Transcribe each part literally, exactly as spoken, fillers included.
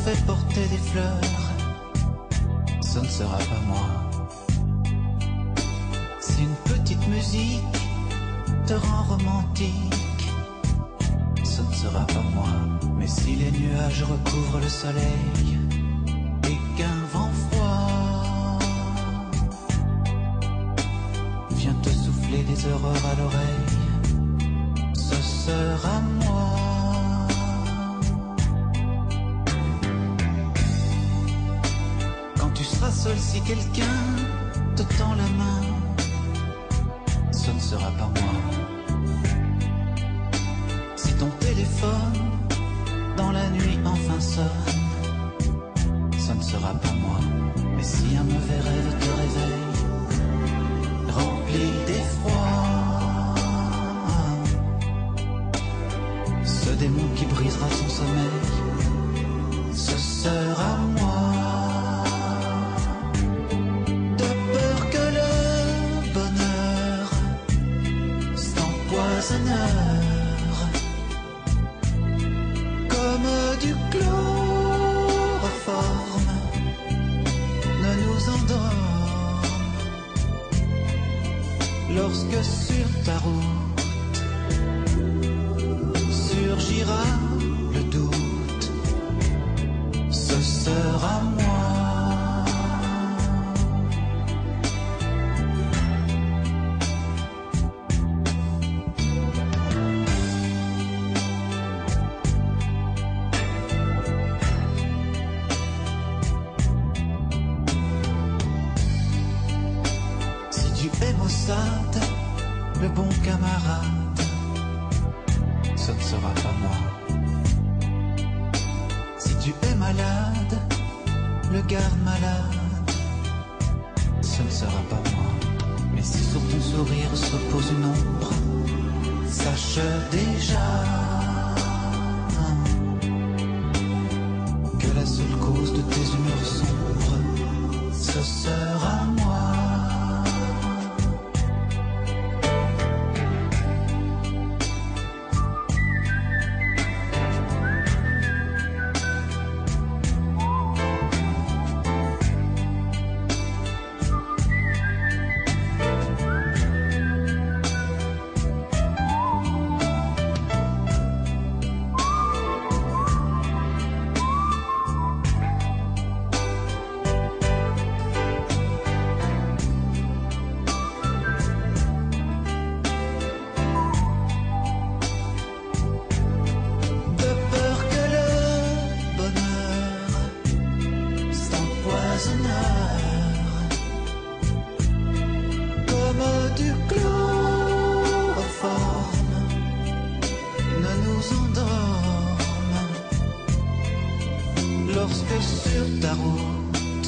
fait porter des fleurs, ce ne sera pas moi. Si une petite musique te rend romantique, ce ne sera pas moi. Mais si les nuages recouvrent le soleil et qu'un vent froid vient te souffler des aurores à l'oreille, ce sera moi. Quand tu seras seul, si quelqu'un te tend la main, ce ne sera pas moi. Si ton téléphone dans la nuit enfin sonne, ce ne sera pas moi. Mais si un mauvais rêve te réveille, rempli d'effroi, ce démon qui brisera son sommeil, ce sera moi. De peur que le bonheur s'empoisonneur comme du chloroforme ne nous endorme, lorsque sur ta route surgira le doute, ce sera moi. Si tu es maussade, le bon camarade, ce ne sera pas moi. Si tu es malade, le garde malade, ce ne sera pas moi. Mais si sur ton sourire se pose une ombre, sache déjà que la seule cause de tes humeurs sombres, ce sera moi. Comme du chloroforme ne nous endorme, lorsque sur ta route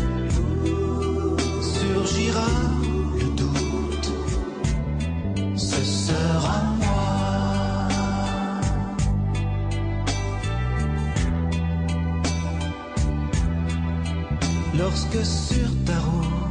surgira le doute, ce sera moi. Lorsque sur ta route